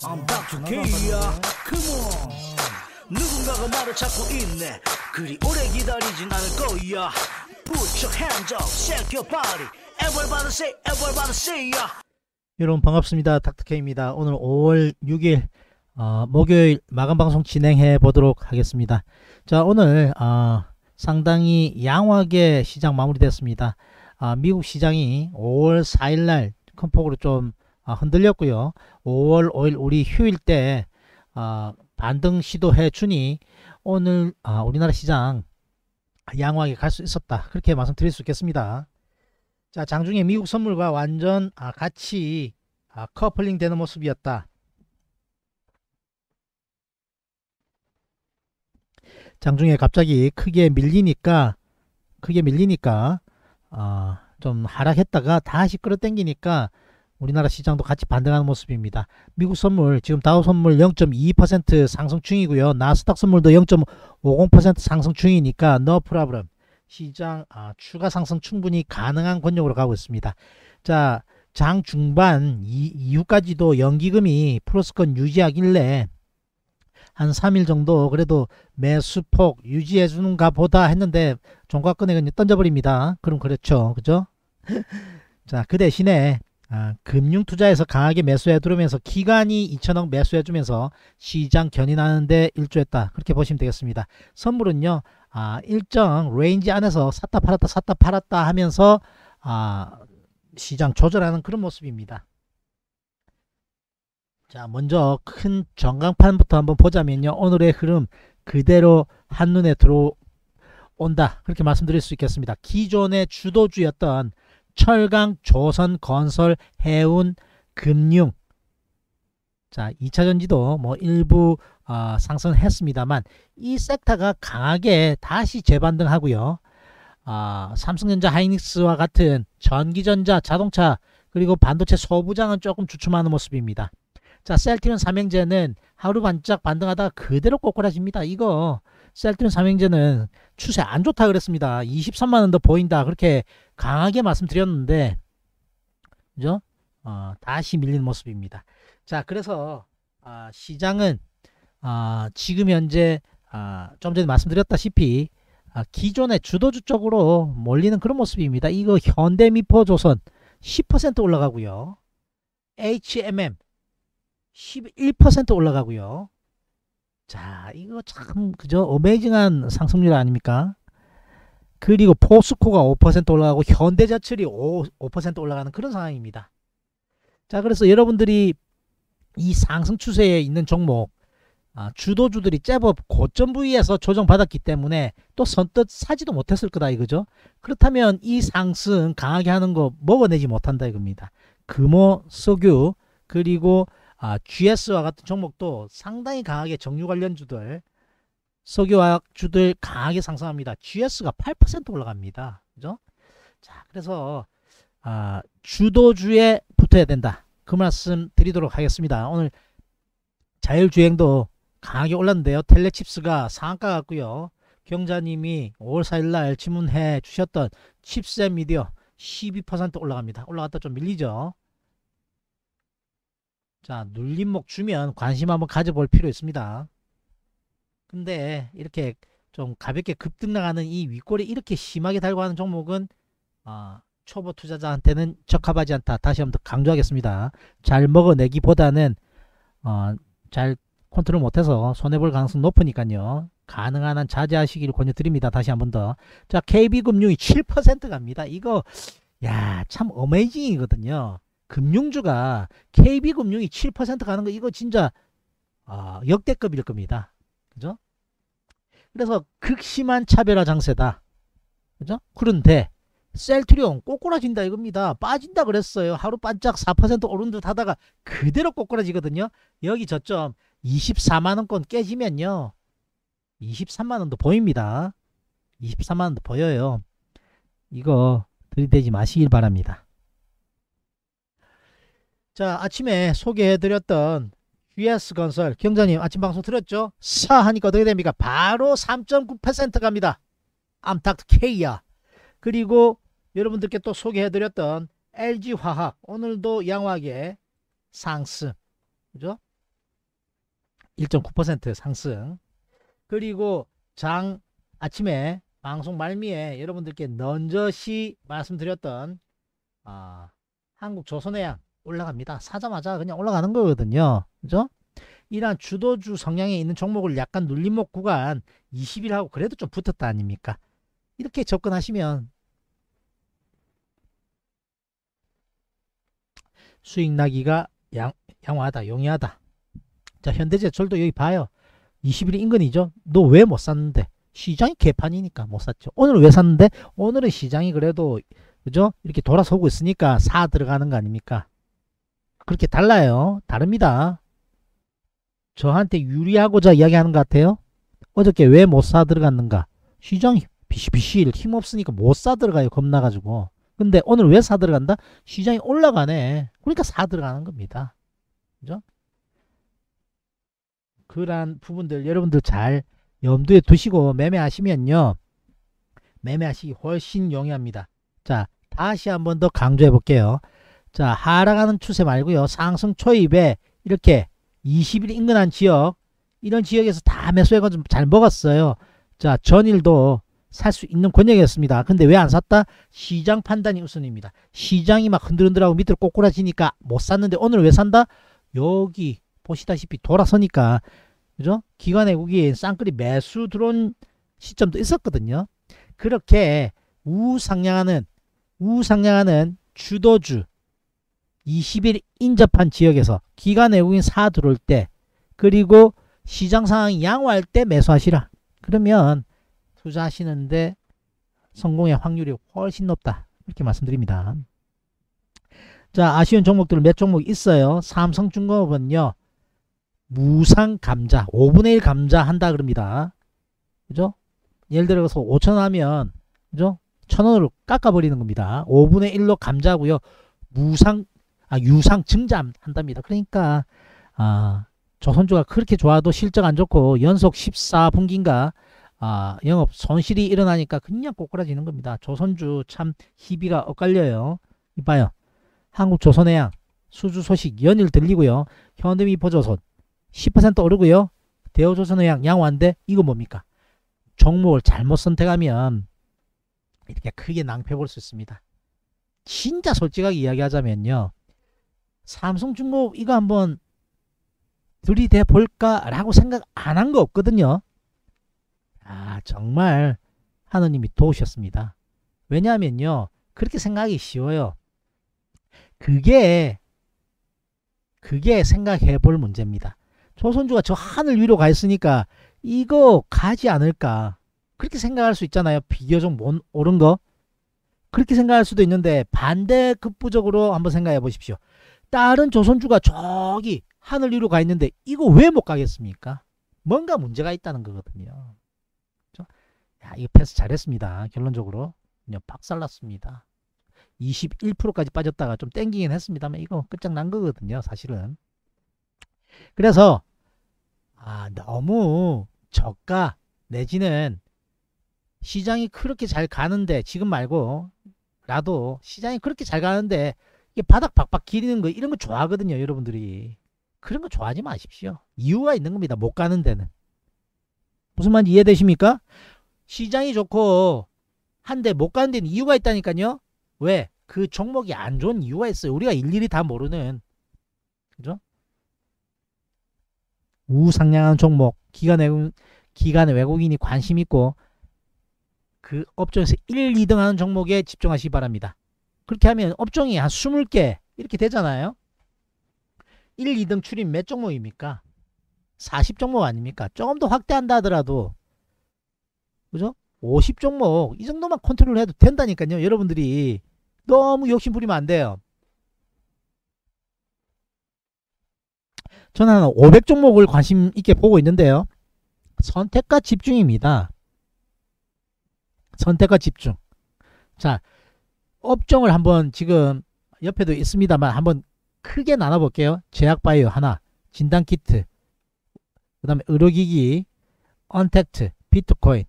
I'm Dr. K야. Come on. 누군가가 말을 찾고 있네. 그리 오래 기다리진 않을 거야. Put your hands up, shake your body. Everybody say, yeah. 여러분 반갑습니다. 닥터케입니다. 오늘 5월 6일 목요일 마감방송 진행해 보도록 하겠습니다. 자, 오늘 상당히 양호하게 시장 마무리됐습니다. 미국 시장이 5월 4일날 큰 폭으로 좀 흔들렸고요. 5월 5일 우리 휴일 때 반등 시도해 주니 오늘 우리나라 시장 양호하게 갈 수 있었다, 그렇게 말씀드릴 수 있겠습니다. 자, 장중에 미국 선물과 완전 같이 커플링 되는 모습이었다. 장중에 갑자기 크게 밀리니까 좀 하락했다가 다시 끌어당기니까 우리나라 시장도 같이 반등하는 모습입니다. 미국 선물 지금 다우 선물 0.2% 상승 중이고요. 나스닥 선물도 0.50% 상승 중이니까 no problem. 시장 추가 상승 충분히 가능한 권역으로 가고 있습니다. 자, 장 중반 이후까지도 연기금이 플러스권 유지하길래 한 3일 정도 그래도 매수폭 유지해 주는가 보다 했는데 종가권에 그냥 던져버립니다. 그럼 그렇죠, 그죠? 자, 그 대신에 금융투자에서 강하게 매수해 두면서 기관이 2천억 매수해 주면서 시장 견인하는데 일조했다, 그렇게 보시면 되겠습니다. 선물은요, 일정 레인지 안에서 샀다 팔았다 하면서 시장 조절하는 그런 모습입니다. 자, 먼저 큰 전강판부터 한번 보자면요, 오늘의 흐름 그대로 한눈에 들어온다, 그렇게 말씀드릴 수 있겠습니다. 기존의 주도주였던 철강, 조선, 건설, 해운, 금융, 자, 2차전지도 뭐 일부 상승했습니다만 이 섹터가 강하게 다시 재반등하고요. 삼성전자, 하이닉스와 같은 전기전자, 자동차, 그리고 반도체 소부장은 조금 주춤하는 모습입니다. 자, 셀트리온 삼형제는 하루 반짝 반등하다가 그대로 꼬꾸라집니다. 이거 셀트리온 삼형제는 추세 안 좋다 그랬습니다. 23만원도 보인다, 그렇게 강하게 말씀드렸는데, 그죠? 다시 밀리는 모습입니다. 자, 그래서 시장은 지금 현재 좀 전에 말씀드렸다시피 기존의 주도주 쪽으로 몰리는 그런 모습입니다. 이거 현대미포조선 10% 올라가고요. HMM 11% 올라가고요. 자, 이거 참 그죠? 어메이징한 상승률 아닙니까? 그리고 포스코가 5% 올라가고 현대자철이 5% 올라가는 그런 상황입니다. 자, 그래서 여러분들이 이 상승 추세에 있는 종목, 주도주들이 제법 고점 부위에서 조정받았기 때문에 또 선뜻 사지도 못했을 거다 이거죠. 그렇다면 이 상승 강하게 하는 거 먹어내지 못한다 이겁니다. 금호, 석유, 그리고 GS와 같은 종목도 상당히 강하게 정유 관련주들, 석유화학주들 강하게 상승합니다. GS가 8% 올라갑니다. 그죠? 자, 그래서 주도주에 붙어야 된다, 그 말씀 드리도록 하겠습니다. 오늘 자율주행도 강하게 올랐는데요. 텔레칩스가 상한가 같고요. 경자님이 5월 4일날 질문해 주셨던 칩셋 미디어 12% 올라갑니다. 올라갔다 좀 밀리죠. 자, 눌림목 주면 관심 한번 가져볼 필요 있습니다. 근데 이렇게 좀 가볍게 급등 나가는 이 윗골이 이렇게 심하게 달고 하는 종목은 초보 투자자한테는 적합하지 않다, 다시 한번 더 강조하겠습니다. 잘 먹어내기보다는 잘 컨트롤 못해서 손해볼 가능성 높으니까요, 가능한 한 자제하시기를 권유드립니다. 다시 한번 더. 자, KB금융이 7% 갑니다. 이거 참 어메이징이거든요. 금융주가 KB금융이 7% 가는 거, 이거 진짜 역대급일 겁니다. 그죠? 그래서 극심한 차별화 장세다. 그죠? 그런데 셀트리온 꼬꾸라진다 이겁니다. 빠진다 그랬어요. 하루 반짝 4% 오른 듯 하다가 그대로 꼬꾸라지거든요. 여기 저점 24만원권 깨지면요, 23만원도 보입니다. 23만원도 보여요. 이거 들이대지 마시길 바랍니다. 자, 아침에 소개해드렸던 GS건설, 경자님 아침 방송 들었죠? 하니까 어떻게 됩니까? 바로 3.9% 갑니다. 암탁K야. 그리고 여러분들께 또 소개해드렸던 LG화학 오늘도 양호하게 상승, 그죠? 1.9% 상승. 그리고 아침에 방송 말미에 여러분들께 넌저시 말씀드렸던 한국조선해양 올라갑니다. 사자마자 그냥 올라가는 거거든요. 그죠? 이러한 주도주 성향에 있는 종목을 약간 눌림목 구간 20일하고 그래도 좀 붙었다 아닙니까? 이렇게 접근하시면 수익 나기가 양호하다, 용이하다. 자, 현대제철도 여기 봐요. 20일 인근이죠. 너 왜 못 샀는데? 시장이 개판이니까 못 샀죠. 오늘 왜 샀는데? 오늘은 시장이 그래도 그죠? 이렇게 돌아서고 있으니까 사 들어가는 거 아닙니까? 그렇게 달라요. 다릅니다. 저한테 유리하고자 이야기하는 것 같아요. 어저께 왜 못 사 들어갔는가? 시장이 비실비실 힘없으니까 못 사 들어가요. 겁나가지고. 근데 오늘 왜 사 들어간다? 시장이 올라가네. 그러니까 사 들어가는 겁니다. 그죠? 그러한 부분들 여러분들 잘 염두에 두시고 매매하시면요. 매매하시기 훨씬 용이합니다. 자, 다시 한번 더 강조해 볼게요. 자, 하락하는 추세 말고요. 상승 초입에 이렇게 20일 인근한 지역, 이런 지역에서 다 매수해가지고 잘 먹었어요. 자, 전일도 살 수 있는 권역이었습니다. 근데 왜 안 샀다? 시장 판단이 우선입니다. 시장이 막 흔들흔들하고 밑으로 꼬꾸라지니까 못 샀는데 오늘 왜 산다? 여기 보시다시피 돌아서니까, 그죠? 기관 외국인 쌍끌이 매수 들어온 시점도 있었거든요. 그렇게 우상향하는 주도주 20일 인접한 지역에서 기관 외국인 사 들어올 때, 그리고 시장 상황이 양호할 때 매수하시라. 그러면 투자하시는데 성공의 확률이 훨씬 높다. 이렇게 말씀드립니다. 자, 아쉬운 종목들 몇 종목 있어요. 삼성중공업은요. 무상감자 5분의 1 감자 한다 그럽니다. 그죠? 예를 들어서 5,000원 하면 그죠? 1,000원으로 깎아버리는 겁니다. 5분의 1로 감자고요. 유상 증잠 한답니다. 그러니까 조선주가 그렇게 좋아도 실적 안 좋고 연속 14분기인가 영업 손실이 일어나니까 그냥 꼬꾸라지는 겁니다. 조선주 참 희비가 엇갈려요. 이봐요. 한국조선해양 수주 소식 연일 들리고요. 현대미포조선 10% 오르고요. 대우조선해양 양호한데 이거 뭡니까? 종목을 잘못 선택하면 이렇게 크게 낭패 볼 수 있습니다. 진짜 솔직하게 이야기하자면요. 삼성중공업 이거 한번 들이대 볼까 라고 생각 안 한 거 없거든요. 정말 하느님이 도우셨습니다. 왜냐하면요. 그렇게 생각하기 쉬워요. 그게 생각해 볼 문제입니다. 조선주가 저 하늘 위로 가 있으니까 이거 가지 않을까. 그렇게 생각할 수 있잖아요. 비교적 못 오른 거. 그렇게 생각할 수도 있는데 반대 급부적으로 한번 생각해 보십시오. 다른 조선주가 저기 하늘 위로 가 있는데 이거 왜 못 가겠습니까? 뭔가 문제가 있다는 거거든요. 그렇죠? 야, 이거 패스 잘했습니다. 결론적으로 그냥 박살났습니다. 21%까지 빠졌다가 좀 땡기긴 했습니다만 이거 끝장난 거거든요. 사실은. 그래서 너무 저가 내지는 시장이 그렇게 잘 가는데 지금 말고 라도 시장이 그렇게 잘 가는데 이게 바닥 박박 기리는 거 이런 거 좋아하거든요. 여러분들이. 그런 거 좋아하지 마십시오. 이유가 있는 겁니다. 못 가는 데는. 무슨 말인지 이해되십니까? 시장이 좋고 한데 못 가는 데는 이유가 있다니까요. 왜? 그 종목이 안 좋은 이유가 있어요. 우리가 일일이 다 모르는. 그죠? 우상향한 종목, 기관의 외국인이 관심 있고 그 업종에서 1, 2등 하는 종목에 집중하시기 바랍니다. 그렇게 하면 업종이 한 20개 이렇게 되잖아요. 1, 2등 출입 몇 종목입니까? 40종목 아닙니까? 조금 더 확대한다 하더라도 그죠? 50종목 이 정도만 컨트롤 해도 된다니까요. 여러분들이 너무 욕심 부리면 안 돼요. 저는 한 500종목을 관심 있게 보고 있는데요. 선택과 집중입니다. 선택과 집중. 자, 업종을 한번 지금 옆에도 있습니다만 한번 크게 나눠볼게요. 제약바이오 하나, 진단키트, 그 다음에 의료기기, 언택트, 비트코인,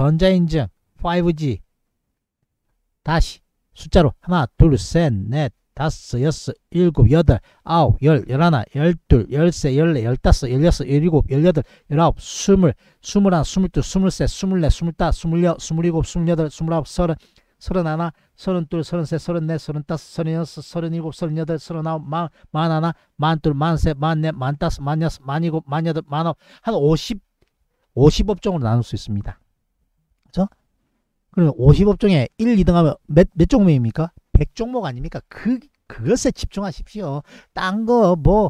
전자인증, 5G. 다시 숫자로 하나, 둘, 셋, 넷, 다섯, 여섯, 일곱, 여덟, 아홉, 열, 열하나, 열둘, 열세, 열네, 열다섯, 열여섯, 열일곱, 열여덟, 열아홉, 스물, 스물하나, 스물둘, 스물셋, 스물넷, 스물다섯, 스물여섯, 스물일곱, 스물여덟, 스물아홉, 서른, 서른하나, 서른둘, 서른셋, 서른넷, 서른다섯, 서른여섯, 서른일곱, 서른여덟, 서른아홉, 만하나, 만둘, 만셋, 만넷, 만다섯, 만여섯, 만일곱, 만여덟, 만아홉, 한 50업종으로 나눌 수 있습니다. 그죠? 그러면 50업종에 1, 2등 하면 몇 종목입니까? 100종목 아닙니까? 그것에 집중하십시오. 딴 거 뭐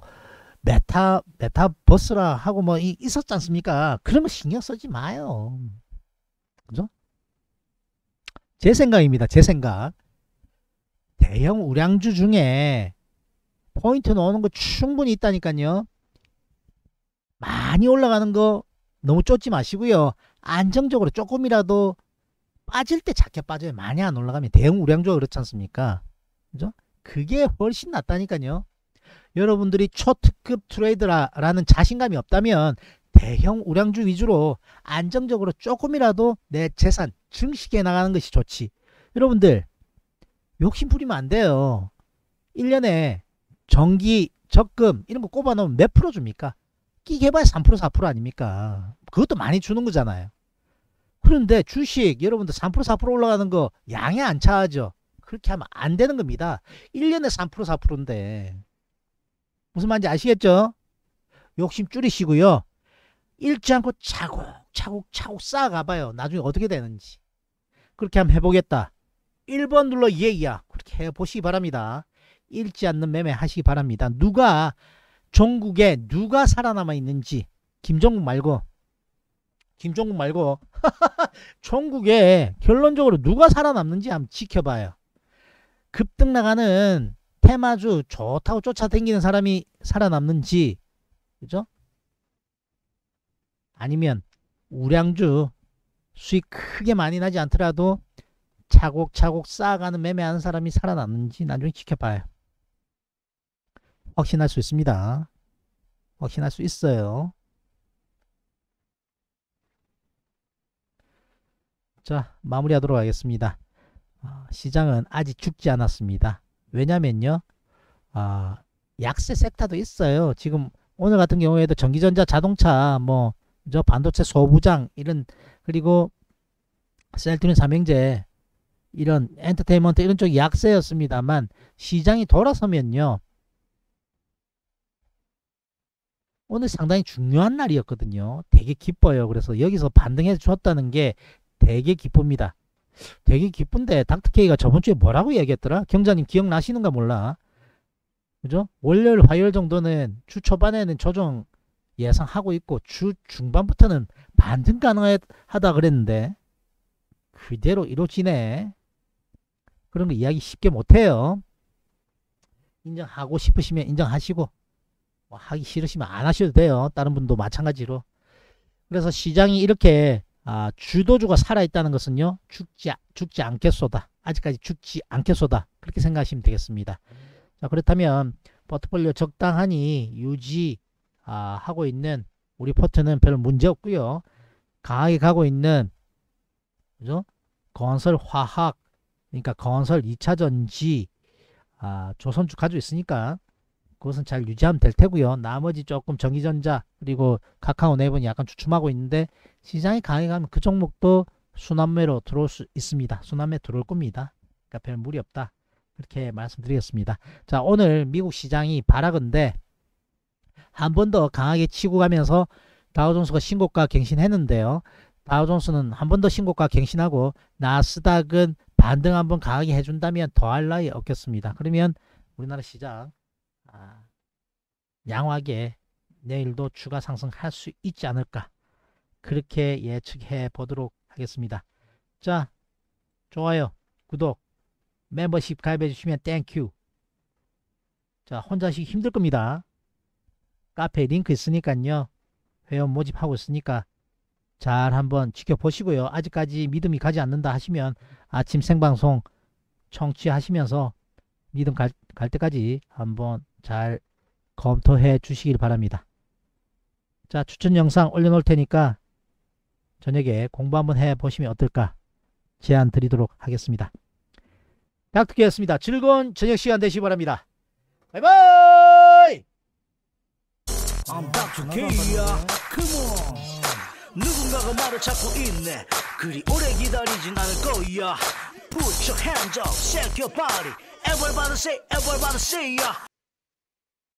메타버스라 하고 뭐 있었지 않습니까? 그런 거 신경 쓰지 마요. 그죠? 제 생각입니다. 제 생각. 대형 우량주 중에 포인트 넣는 거 충분히 있다니까요. 많이 올라가는 거 너무 쫓지 마시고요. 안정적으로 조금이라도 빠질 때 작게 빠져요. 많이 안 올라가면. 대형 우량주가 그렇지 않습니까? 그죠? 그게 훨씬 낫다니까요. 여러분들이 초특급 트레이더라는 자신감이 없다면 대형 우량주 위주로 안정적으로 조금이라도 내 재산 증식해 나가는 것이 좋지. 여러분들 욕심 부리면 안 돼요. 1년에 정기, 적금 이런 거 꼽아 놓으면 몇 프로 줍니까? 끼게 해봐야 3% 4% 아닙니까? 그것도 많이 주는 거잖아요. 그런데 주식 여러분들 3% 4% 올라가는 거 양에 안 차죠. 그렇게 하면 안 되는 겁니다. 1년에 3% 4%인데 무슨 말인지 아시겠죠? 욕심 줄이시고요. 잃지 않고 차곡차곡 쌓아가봐요. 나중에 어떻게 되는지. 그렇게 한번 해보겠다. 1번 눌러 예야. 그렇게 해보시기 바랍니다. 잃지 않는 매매 하시기 바랍니다. 종국에 누가 살아남아 있는지 김종국 말고 종국에 결론적으로 누가 살아남는지 한번 지켜봐요. 급등 나가는 테마주 좋다고 쫓아다니는 사람이 살아남는지, 그죠? 아니면 우량주 수익 크게 많이 나지 않더라도 차곡차곡 쌓아가는 매매하는 사람이 살아남는지 나중에 지켜봐요. 확신할 수 있습니다. 확신할 수 있어요. 자, 마무리하도록 하겠습니다. 시장은 아직 죽지 않았습니다. 왜냐면요, 약세 섹터도 있어요. 지금 오늘 같은 경우에도 전기전자, 자동차, 뭐 저 반도체 소부장 이런, 그리고 셀트린 삼형제 이런 엔터테인먼트 이런 쪽이 약세였습니다만 시장이 돌아서면요, 오늘 상당히 중요한 날이었거든요. 되게 기뻐요. 그래서 여기서 반등해 줬다는 게 되게 기쁩니다. 되게 기쁜데 닥터케이가 저번주에 뭐라고 얘기했더라? 경자님 기억나시는가 몰라. 그죠? 월요일 화요일 정도는 주 초반에는 조정 예상하고 있고 주 중반부터는 반등 가능하다 그랬는데 그대로 이루어지네. 그런 거 이야기 쉽게 못해요. 인정하고 싶으시면 인정하시고 뭐 하기 싫으시면 안 하셔도 돼요. 다른 분도 마찬가지로. 그래서 시장이 이렇게 주도주가 살아있다는 것은요, 죽지 않겠소다. 아직까지 죽지 않겠소다. 그렇게 생각하시면 되겠습니다. 자, 그렇다면 포트폴리오 적당하니 하고 있는 우리 포트는 별 문제 없고요. 강하게 가고 있는, 그죠? 건설, 화학, 그러니까 건설, 2차전지, 조선주 가지고 있으니까 그것은 잘 유지하면 될 테고요. 나머지 조금 전기전자 그리고 카카오 네이버는 약간 주춤하고 있는데 시장이 강하게 가면 그 종목도 순환매로 들어올 수 있습니다. 순환매 들어올 겁니다. 그러니까 별 무리 없다. 그렇게 말씀드리겠습니다. 자, 오늘 미국 시장이 바라건대 한 번 더 강하게 치고 가면서 다우존스가 신고가 갱신했는데요. 다우존스는 한 번 더 신고가 갱신하고 나스닥은 반등 한번 강하게 해준다면 더할 나위 없겠습니다. 그러면 우리나라 시장 양호하게 내일도 추가 상승할 수 있지 않을까, 그렇게 예측해 보도록 하겠습니다. 자, 좋아요, 구독, 멤버십 가입해 주시면 땡큐. 자, 혼자 하시기 힘들 겁니다. 카페 링크 있으니까요, 회원 모집하고 있으니까 잘 한번 지켜보시고요. 아직까지 믿음이 가지 않는다 하시면 아침 생방송 청취하시면서 믿음 갈 때까지 한번 잘 검토해 주시길 바랍니다. 자, 추천 영상 올려놓을 테니까 저녁에 공부 한번 해 보시면 어떨까 제안 드리도록 하겠습니다. 닥터케였습니다. 즐거운 저녁 시간 되시기 바랍니다. 바이바이. I'm Dr. K야. Come on. 누군가가 말을 찾고 있네. 그리 오래 기다리진 않을 거야. Put your hands up, shake your body. Everybody say, everybody say, yeah.